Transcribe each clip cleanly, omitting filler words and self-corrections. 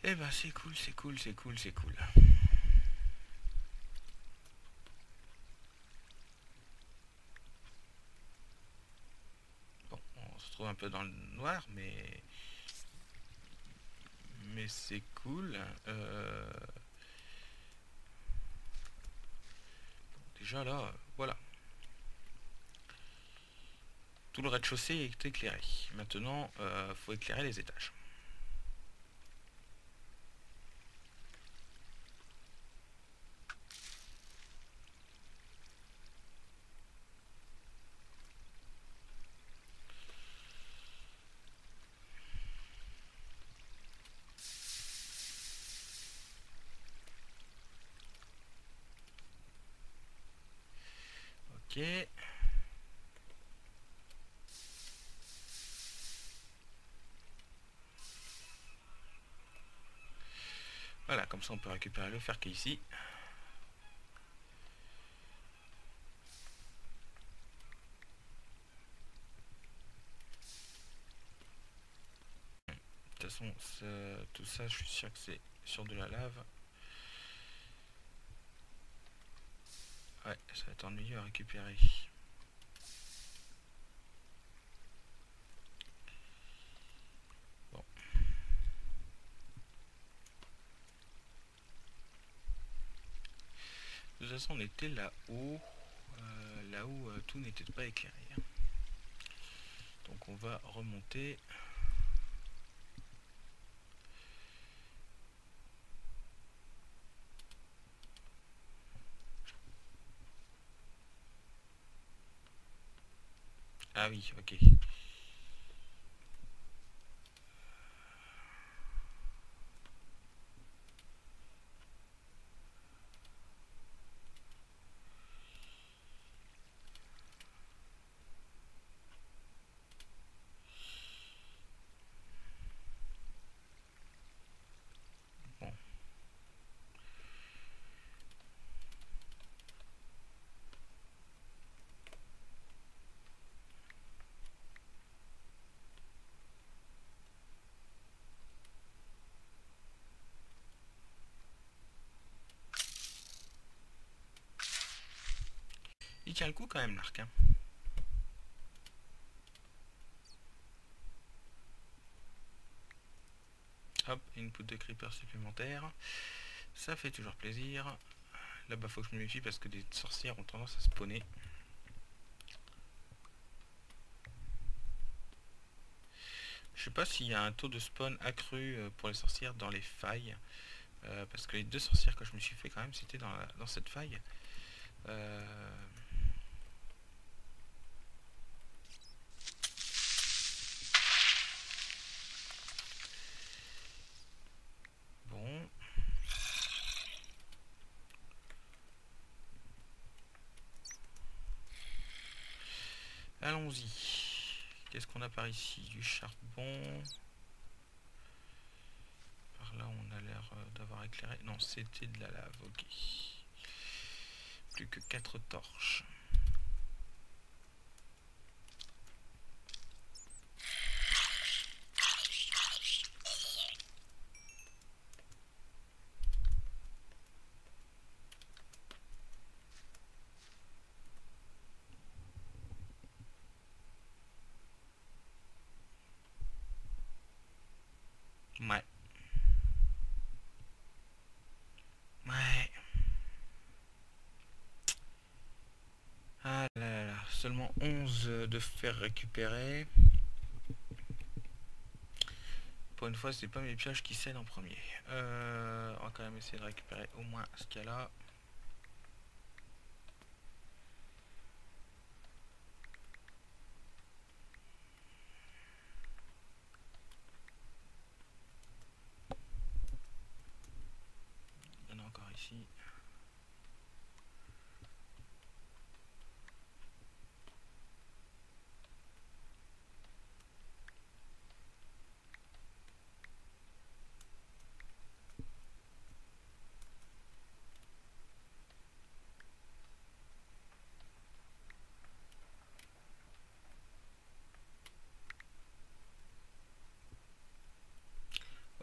Eh ben c'est cool, c'est cool, c'est cool, c'est cool. Bon, on se trouve un peu dans le noir, mais c'est cool. Déjà là, voilà. Tout le rez-de-chaussée est éclairé. Maintenant, faut éclairer les étages. Ok. Voilà, comme ça on peut récupérer le fer qui est ici. De toute façon, tout ça, je suis sûr que c'est sur de la lave. Ouais, ça va être ennuyeux à récupérer. Bon. De toute façon, on était là-haut. Là où tout n'était pas éclairé. Donc on va remonter. Ah oui, ok. Bon. Il tient le coup quand même, l'arc. Hein. Hop, input de creeper supplémentaire. Ça fait toujours plaisir. Là-bas, faut que je me méfie parce que des sorcières ont tendance à spawner. Je sais pas s'il y a un taux de spawn accru pour les sorcières dans les failles. Parce que les deux sorcières que je me suis fait quand même, c'était dans cette faille. Bon. Allons-y. Qu'est-ce qu'on a par ici? Du charbon. Par là, on a l'air d'avoir éclairé. Non, c'était de la lave, ok. Plus que 4 torches. Ouais. Ouais. Ah là là là. Seulement 11 de fer récupérés. Pour une fois, c'est pas mes pioches qui cèdent en premier. On va quand même essayer de récupérer au moins ce qu'il y a là. Il y en a encore ici.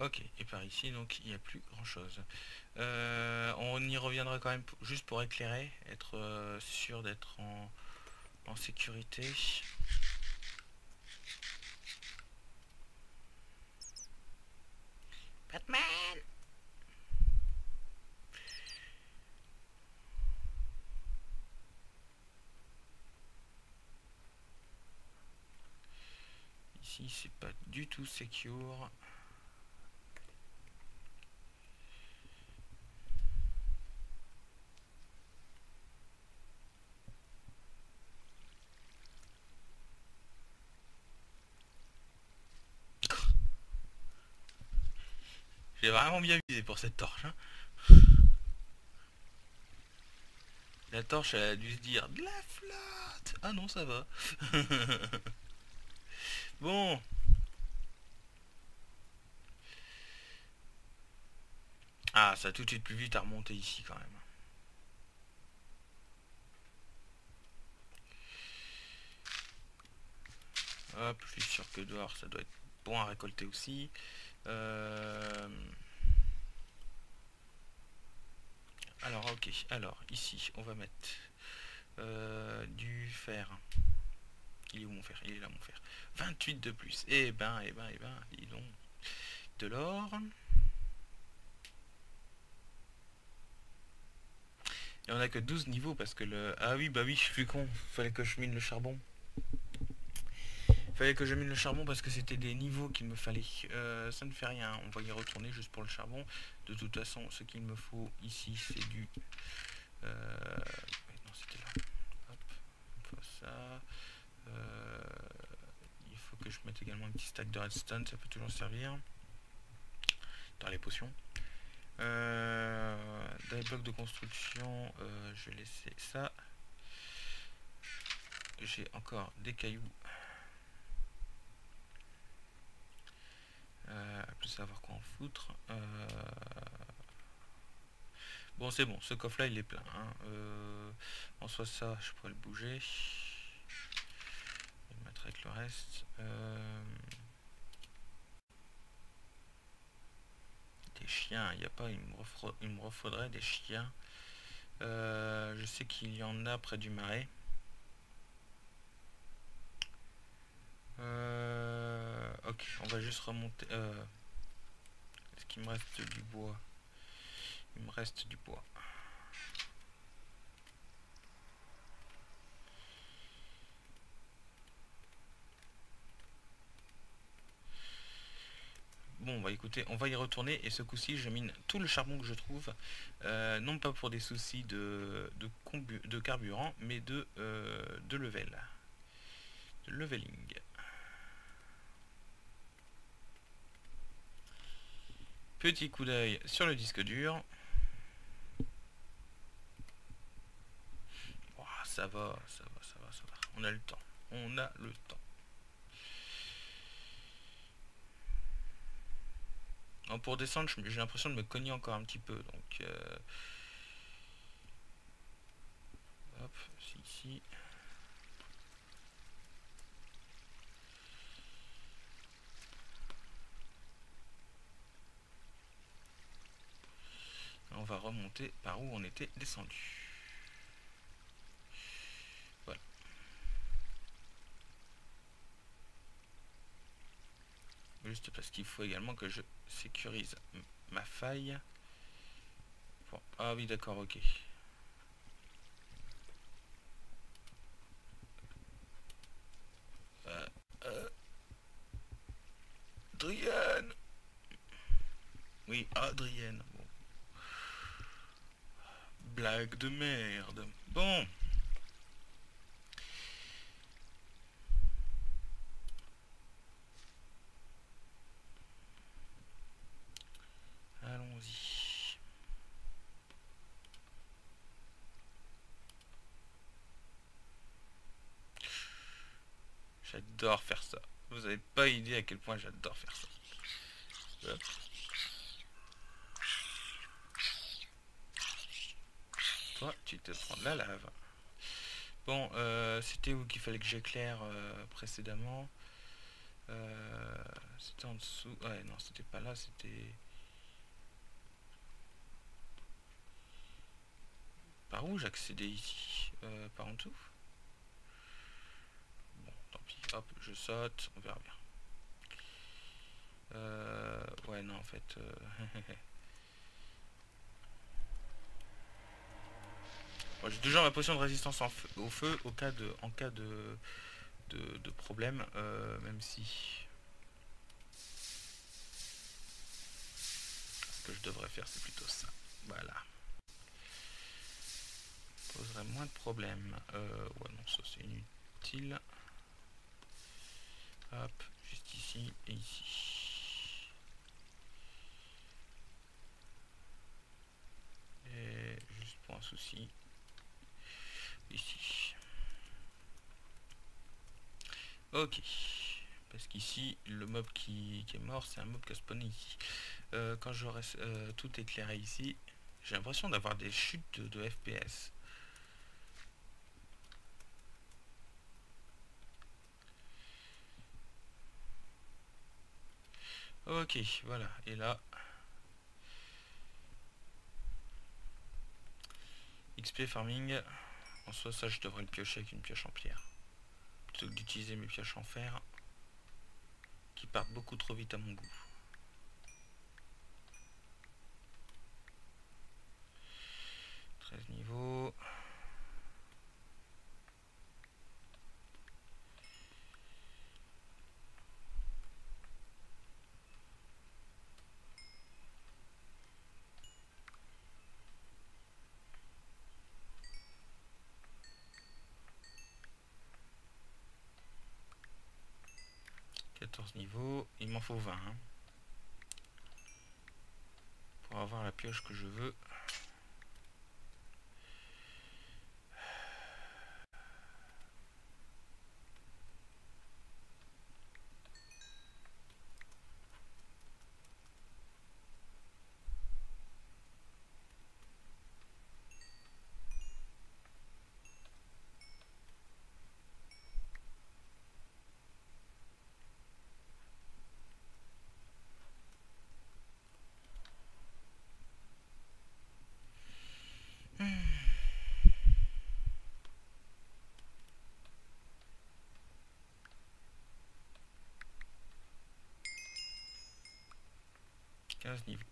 Ok, et par ici, donc, il n'y a plus grand-chose. On y reviendra quand même, juste pour éclairer, être sûr d'être en sécurité. Batman! Ici, c'est pas du tout secure. J'ai vraiment bien visé pour cette torche, hein. La torche, elle a dû se dire de la flotte. Ah non, ça va. Bon. Ah, ça a tout de suite plus vite à remonter ici quand même. Hop, je suis sûr que dehors, ça doit être bon à récolter aussi. Alors, ok. Alors, ici, on va mettre du fer. Il est où mon fer? Il est là mon fer. 28 de plus. Eh ben, dis donc. De l'or. Et on a que 12 niveaux parce que le... Ah oui, bah oui, je suis con. Fallait que je mine le charbon. Fallait que je mine le charbon parce que c'était des niveaux qu'il me fallait. Ça ne fait rien, on va y retourner juste pour le charbon. De toute façon, ce qu'il me faut ici, c'est du... Non, c'était là. Hop, il faut ça. Il faut que je mette également un petit stack de redstone, ça peut toujours servir. Dans les potions. Dans les blocs de construction, je vais laisser ça. J'ai encore des cailloux. Plus savoir quoi en foutre. Bon, c'est bon, ce coffre là il est plein, hein. En soi, ça je pourrais le bouger. Je vais le mettre avec le reste. Des chiens, il n'y a pas, il me refaudrait des chiens. Je sais qu'il y en a près du marais. Ok, on va juste remonter. Est-ce qu'il me reste du bois? Il me reste du bois. Bon, bah écoutez, on va y retourner et ce coup-ci, je mine tout le charbon que je trouve. Non pas pour des soucis de carburant, mais de level. De leveling. Petit coup d'œil sur le disque dur. Oh, ça va, ça va, ça va, ça va. On a le temps. On a le temps. Alors pour descendre, j'ai l'impression de me cogner encore un petit peu. Donc, hop, c'est ici. On va remonter par où on était descendu. Voilà. Juste parce qu'il faut également que je sécurise ma faille. Bon. Ah oui, d'accord, ok. Adrienne. Oui, Adrienne. Bon. Blague de merde. Bon. Allons-y. J'adore faire ça. Vous n'avez pas idée à quel point j'adore faire ça. Hop. Toi, tu te prends de la lave. Bon, c'était où qu'il fallait que j'éclaire précédemment. C'était en dessous. Ouais, non, c'était pas là, c'était... Par où j'accédais ici? Par en dessous? Bon, tant pis. Hop, je saute, on verra bien. Ouais, non, en fait... Bon, j'ai toujours ma potion de résistance au feu au cas de, en cas de problème, même si... Ce que je devrais faire, c'est plutôt ça. Voilà. Poserait moins de problèmes. Ouais, non, ça c'est inutile. Hop, juste ici et ici. Et juste pour un souci, ici. Ok. Parce qu'ici, le mob qui est mort, c'est un mob qui a spawné ici. Quand j'aurai tout éclairé ici, j'ai l'impression d'avoir des chutes de FPS. Ok, voilà. Et là, XP farming. En soi, ça, je devrais le piocher avec une pioche en pierre. Plutôt que d'utiliser mes pioches en fer, qui partent beaucoup trop vite à mon goût. 13 niveaux. Niveaux, il m'en faut 20 hein, pour avoir la pioche que je veux. Hmm. 15 niveaux.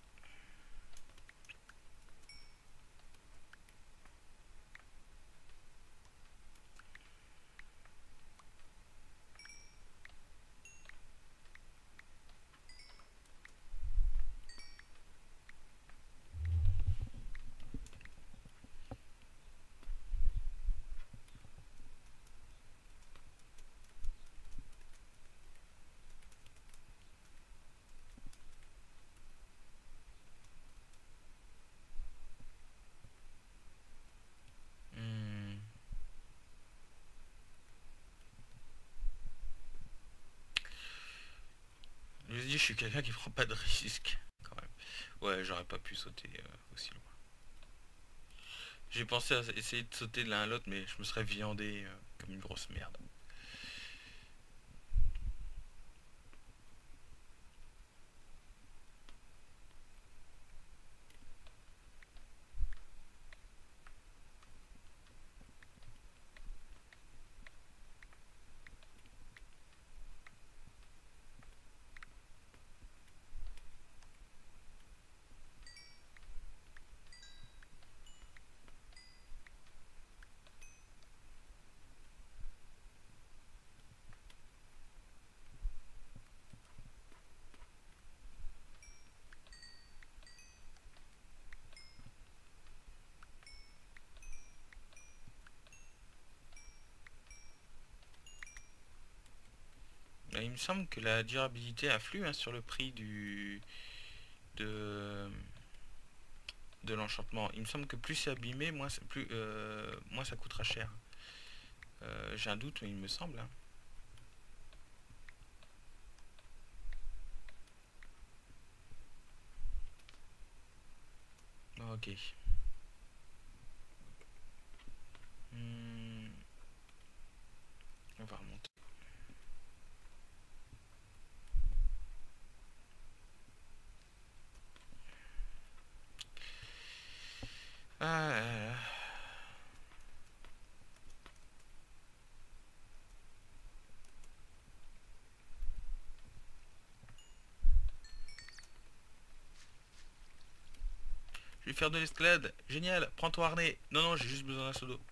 Je dis, je suis quelqu'un qui prend pas de risque quand même. Ouais, j'aurais pas pu sauter aussi loin. J'ai pensé à essayer de sauter de l'un à l'autre, mais je me serais viandé comme une grosse merde. Il me semble que la durabilité afflue hein, sur le prix de, de l'enchantement. Il me semble que plus c'est abîmé, moins ça coûtera cher. J'ai un doute, mais il me semble. Hein. Ok. On va remonter. Ah, je vais faire de l'escalade. Génial. Prends ton harnais. Non, non, j'ai juste besoin d'un seau d'eau.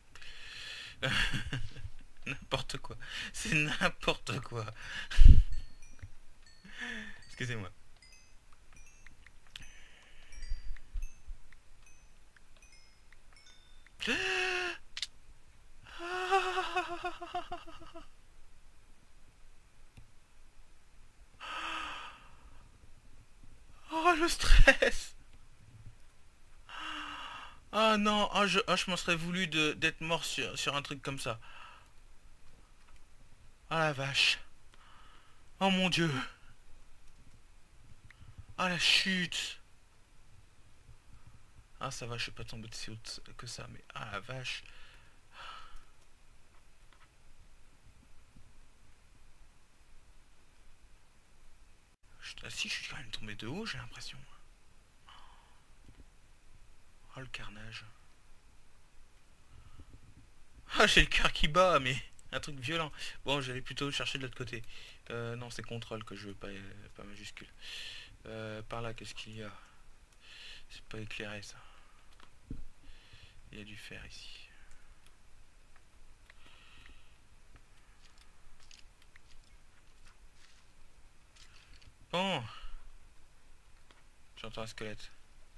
N'importe quoi. C'est n'importe quoi. Excusez-moi. Oh, le stress. Oh non, je m'en serais voulu d'être mort sur un truc comme ça. Oh la vache. Oh mon dieu. Ah la chute. Ah ça va, je suis pas tombé de si haut que ça, mais ah la vache. Ah si, je suis quand même tombé de haut, j'ai l'impression. Oh le carnage. Ah j'ai le cœur qui bat, mais un truc violent. Bon, j'allais plutôt chercher de l'autre côté. Non, c'est contrôle que je veux, pas majuscule. Par là, qu'est-ce qu'il y a? C'est pas éclairé ça. Il y a du fer ici. Bon, j'entends un squelette.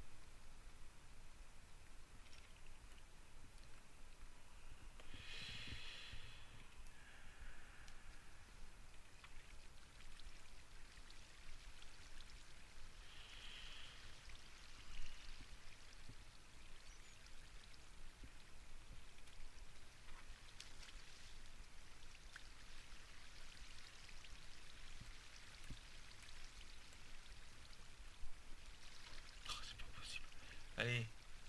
Oh, c'est pas possible. Allez.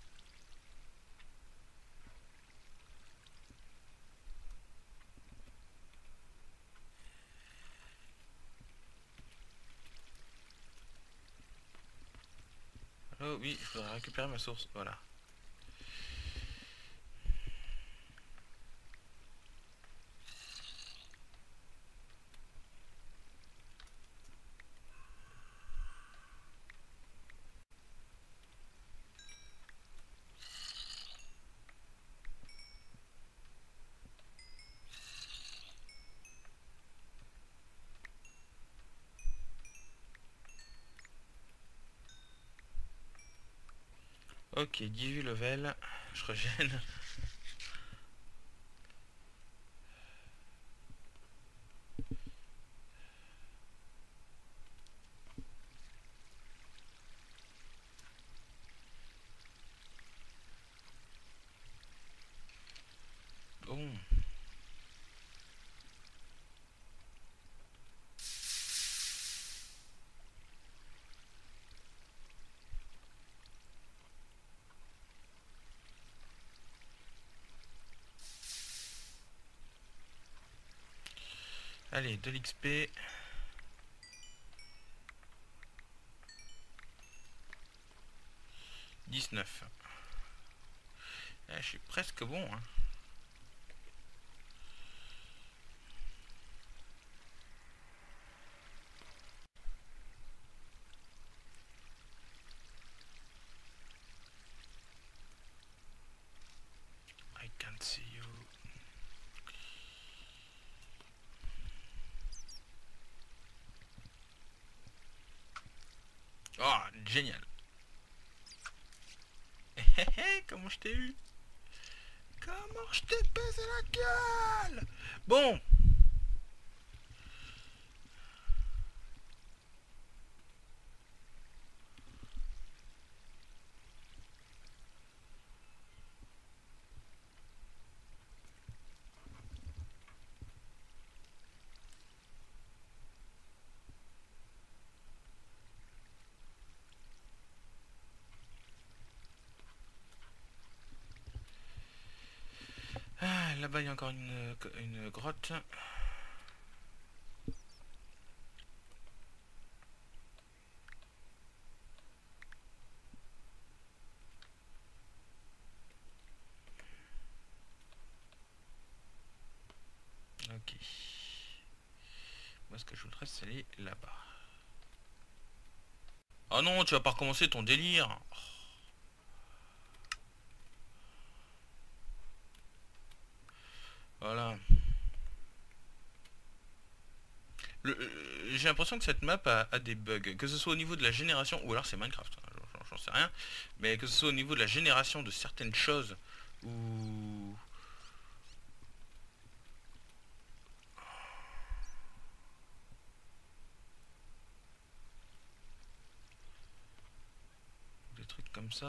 Oh oui, il faudrait récupérer ma source. Voilà. Ok, 18 level. Je régène. Bon. Allez, de l'XP. Je suis presque bon, hein. I can't see you. Oh, génial. Comment je t'ai eu? Comment je t'ai baisé la gueule? Bon. Ah, là-bas, il y a encore une grotte. ok. Moi ce que je voudrais c'est aller là-bas. Oh non, tu vas pas recommencer ton délire. Voilà. J'ai l'impression que cette map a des bugs, que ce soit au niveau de la génération, ou alors c'est Minecraft, hein, j'en sais rien, mais que ce soit au niveau de la génération de certaines choses, ou... des trucs comme ça...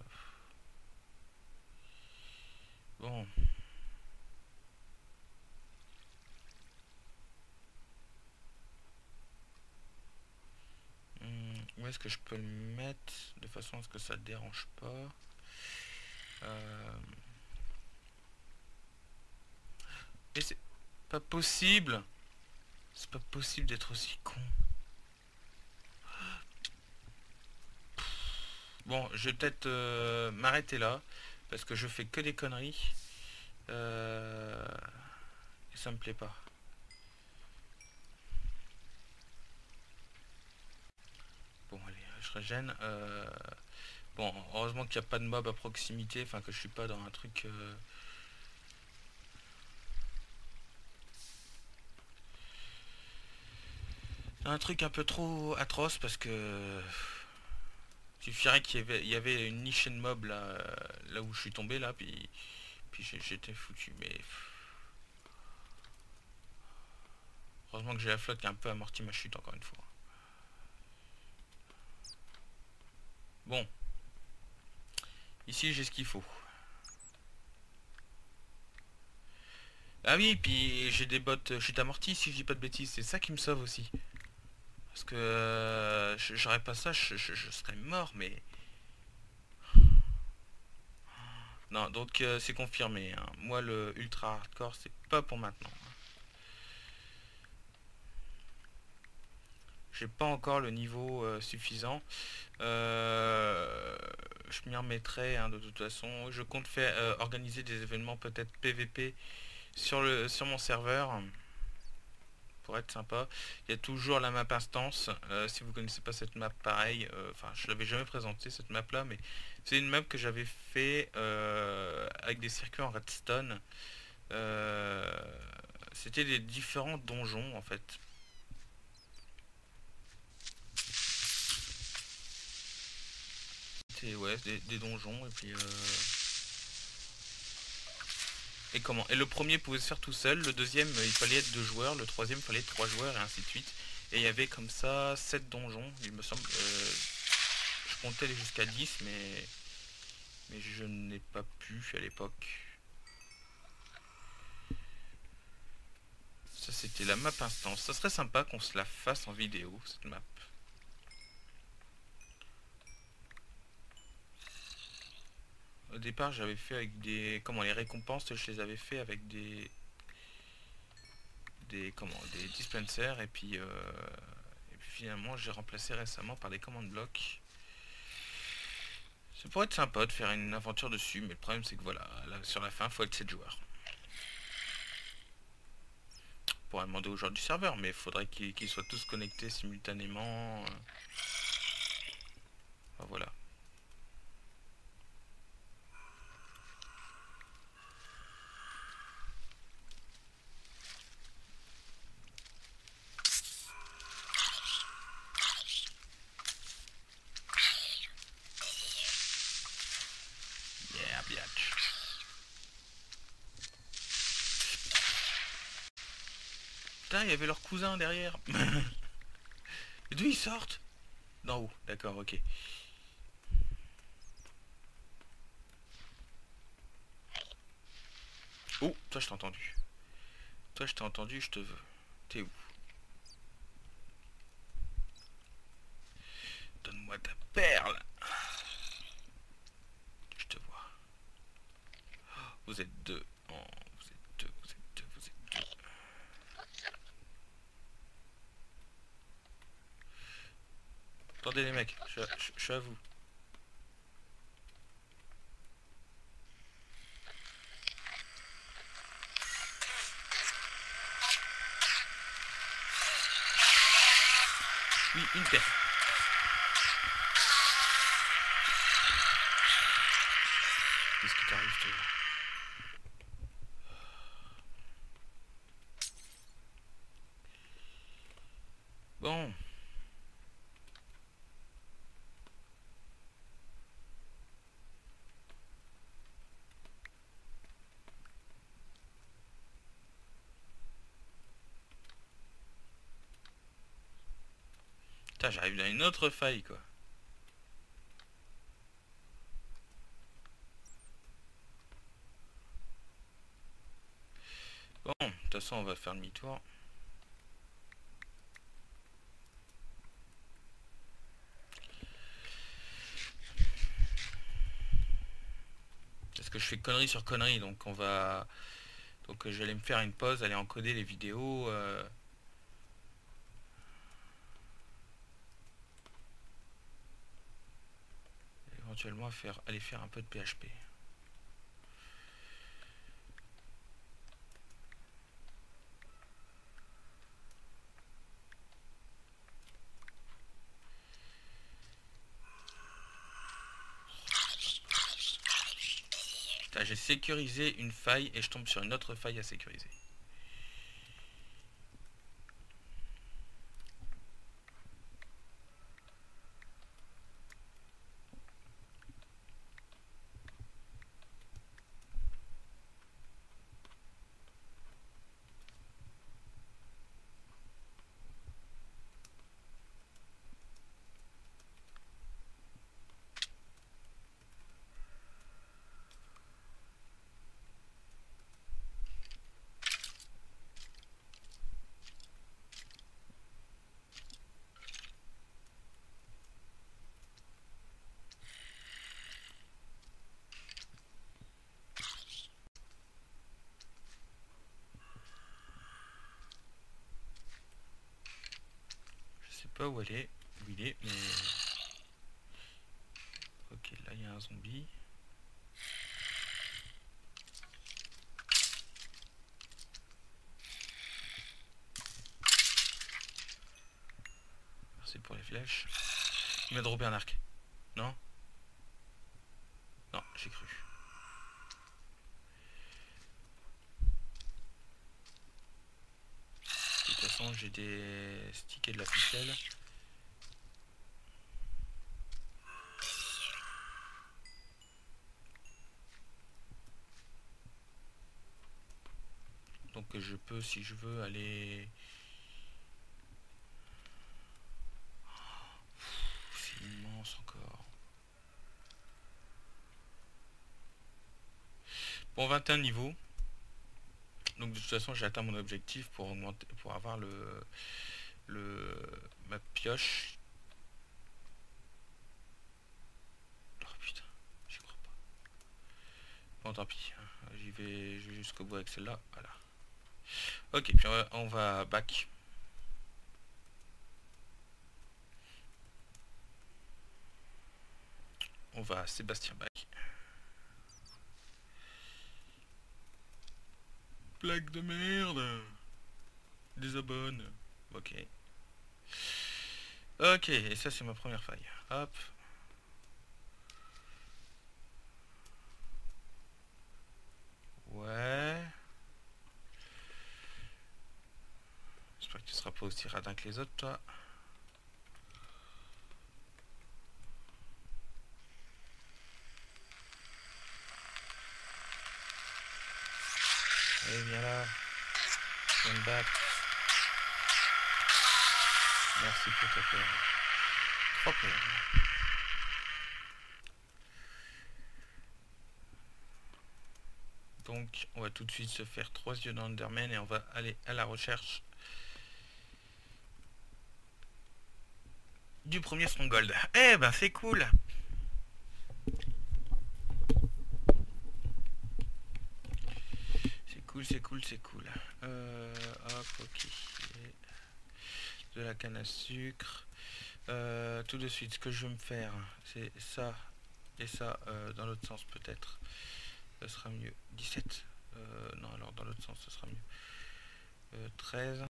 Bon... Où est-ce que je peux le mettre de façon à ce que ça ne dérange pas? Mais c'est pas possible. C'est pas possible d'être aussi con. Bon, je vais peut-être m'arrêter là. Parce que je fais que des conneries. Et ça me plaît pas. Bon, allez, je régène. Bon, heureusement qu'il n'y a pas de mob à proximité. Enfin, que je suis pas dans un truc... un truc un peu trop atroce parce que... Il suffirait qu'il y avait une niche de mob là où je suis tombé là, puis j'étais foutu. Mais heureusement que j'ai la flotte qui a un peu amorti ma chute encore une fois. Bon, ici j'ai ce qu'il faut. Ah oui, puis j'ai des bottes chute amortie si je dis pas de bêtises, c'est ça qui me sauve aussi. Parce que j'aurais pas ça, je serais mort, mais... Non, donc c'est confirmé, hein. Moi le ultra hardcore c'est pas pour maintenant. J'ai pas encore le niveau suffisant. Je m'y remettrai, hein, de toute façon. Je compte faire organiser des événements peut-être PVP sur mon serveur. Pour être sympa. Il y a toujours la map instance. Si vous connaissez pas cette map, pareil. Enfin, je l'avais jamais présenté cette map là, mais c'est une map que j'avais fait avec des circuits en redstone. C'était des différents donjons en fait. C'était ouais, des donjons et puis et comment? Et le premier pouvait se faire tout seul, le deuxième il fallait être 2 joueurs, le troisième il fallait être 3 joueurs et ainsi de suite. Et il y avait comme ça 7 donjons, il me semble. Je comptais aller jusqu'à 10 mais je n'ai pas pu à l'époque. Ça c'était la map instance. Ça serait sympa qu'on se la fasse en vidéo cette map. Au départ j'avais fait avec des... Comment les récompenses je les avais fait avec des dispensers et puis finalement j'ai remplacé récemment par des commandes blocs. Ça pourrait être sympa de faire une aventure dessus, mais le problème c'est que voilà, là, sur la fin, faut être 7 joueurs. On pourrait demander aux joueurs du serveur, mais il faudrait qu'ils soient tous connectés simultanément. Enfin, voilà. Yeah, biatch. Putain, il y avait leur cousin derrière. D'où ils sortent? D'en haut, d'accord, ok. Oh, toi je t'ai entendu. Toi je t'ai entendu, je te veux. T'es où? Donne-moi ta perle. Je te vois. Vous êtes deux. Oh, vous êtes deux, vous êtes deux, vous êtes deux. Attendez les mecs, je suis à vous. Oui, une paire. Qu'est-ce qui t'arrive, toi? Bon. Putain, j'arrive dans une autre faille, quoi. Bon, de toute façon, on va faire demi-tour. Parce que je fais connerie sur connerie, donc on va... Donc je vais aller me faire une pause, aller encoder les vidéos. Éventuellement aller faire un peu de PHP. J'ai sécurisé une faille et je tombe sur une autre faille à sécuriser. Je sais pas où il est, mais... Ok, là il y a un zombie. Merci pour les flèches. Il m'a droppé un arc. Non? Non, j'ai cru. De toute façon, j'ai des sticks et de la ficelle. Donc je peux, si je veux, aller... C'est immense encore. Bon, 21 niveaux. Donc de toute façon, j'ai atteint mon objectif pour augmenter, pour avoir ma pioche. Oh putain, j'y crois pas. Bon, tant pis. Je vais jusqu'au bout avec celle-là. Voilà. Ok, puis on va back. On va à Sébastien back. Blague de merde. Désabonne. Ok. Ok, et ça c'est ma première faille. Hop. Ouais. J'espère que tu seras pas aussi radin que les autres, toi. Allez, viens là. Viens me battre. Merci pour ta peur. 3 peurs. Donc, on va tout de suite se faire 3 yeux d'Enderman et on va aller à la recherche du premier Stronghold. Eh ben, c'est cool. C'est cool, c'est cool, c'est cool. Hop, ok. De la canne à sucre. Tout de suite, ce que je vais me faire, c'est ça et ça dans l'autre sens peut-être. Ça sera mieux. 17. Non, alors dans l'autre sens, ce sera mieux. 13.